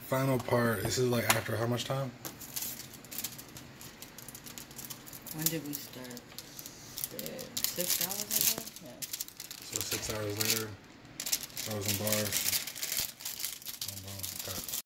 Final part. This is like after how much time? When did we start? 6 hours ago? Yeah. So 6 hours later, I was in bars.